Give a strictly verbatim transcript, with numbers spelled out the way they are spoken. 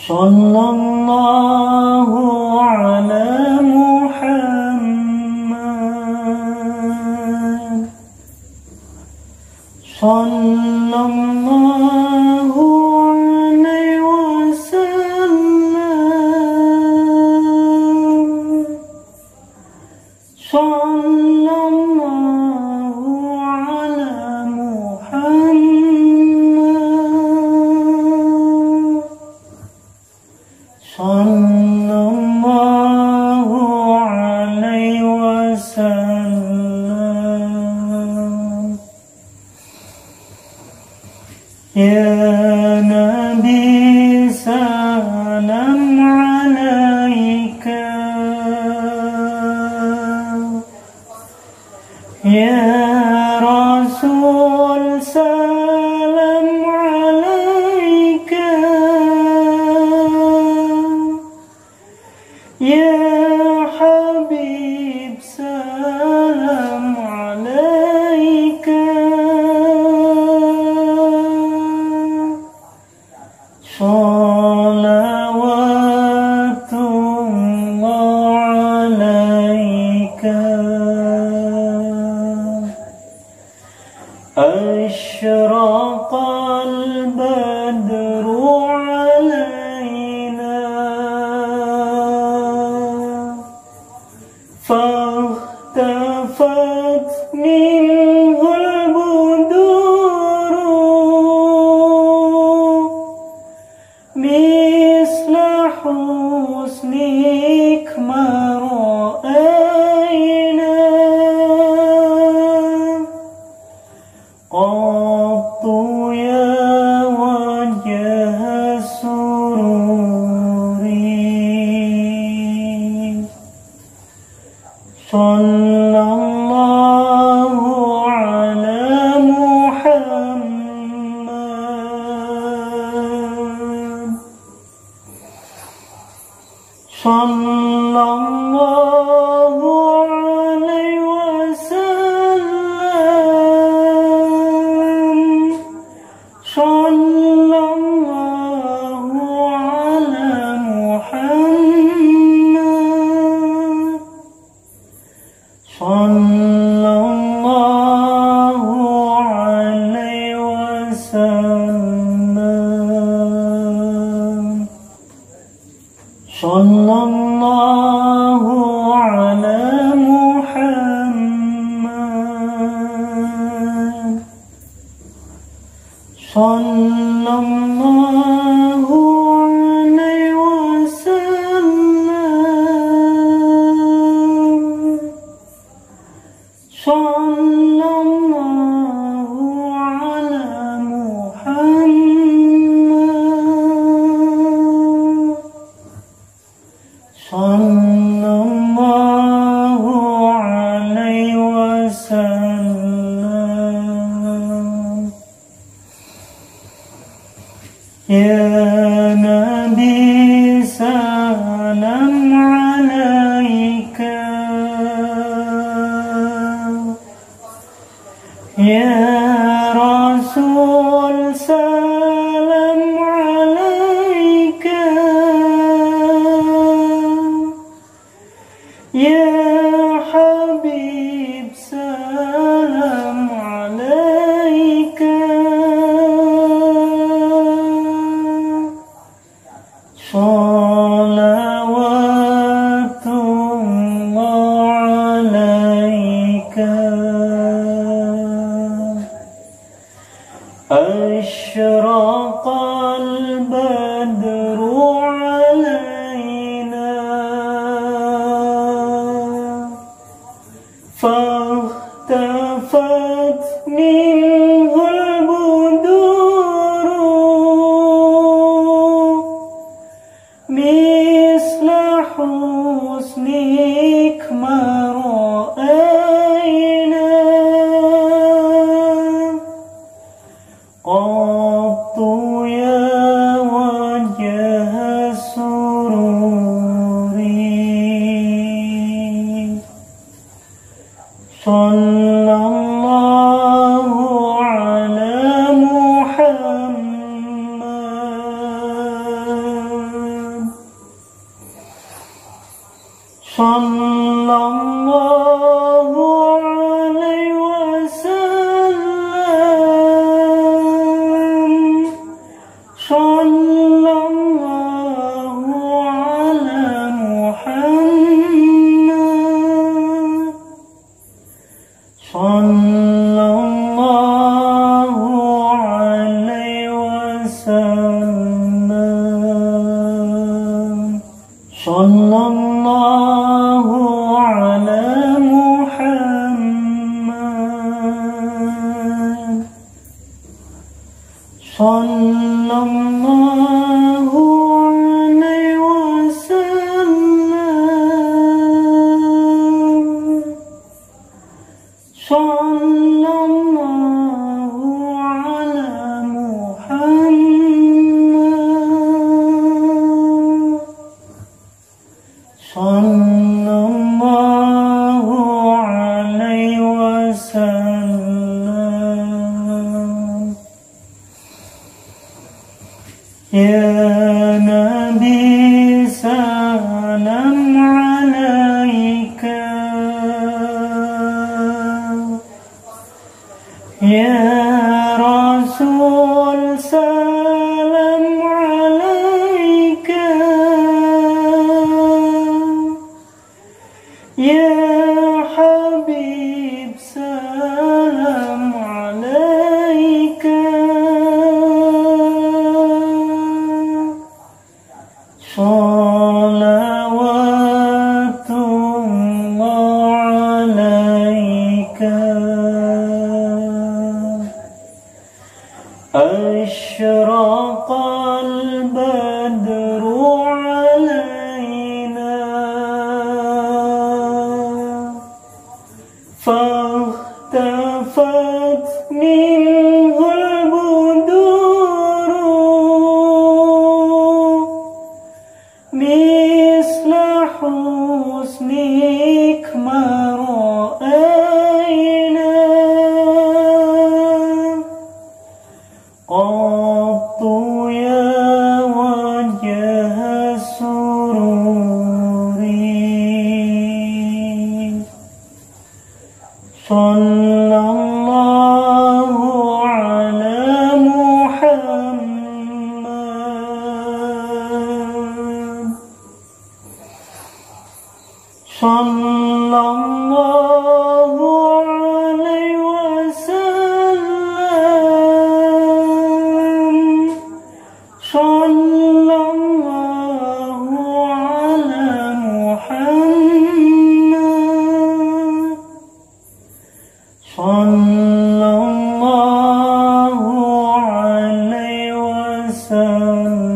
صلى الله على محمد صلى الله عليه وسلم صلى الله على محمد صلى الله عليه وسلم. يا نبي سلام عليك، يا رسول سلام عليك، يا حبيب سلام عليك، صلوات الله عليك. أشرق البدر علينا فاختفت منه البدور مثل حسنك ما رأينا قط يا وجه سروري. صلى الله على محمد صلى الله عليه وسلم صلى الله على محمد صلى الله عليه وسلم صلى الله على محمد صلى الله عليه وسلم صلى الله على محمد صلى الله عليه وسلم. يا نبي سلام عليك، يا رسول سلام عليك، يا حبيب سلام عليك، صلوات الله عليك. أشرق البدر علينا فاختفت منه البدور مثل حسنك ما رأينا قط يا وجه سروري. صلى الله على محمد صلى الله عليه وسلم صلى الله على محمد صلى الله عليه وسلم صلى الله على محمد صلى الله عليه وسلم صلى الله على محمد صلى الله عليه وسلم يا نبي سلام عليك يا رسول سلام عليك يا حبيب سلام عليك صلوات الله عليك أشرق البدر علينا فاختفت منه البدور مثل حسنك ما رأينا قط يا وجه سروري صلى الله على محمد صلى الله عليه وسلم صلى الله على محمد صلى الله عليه وسلم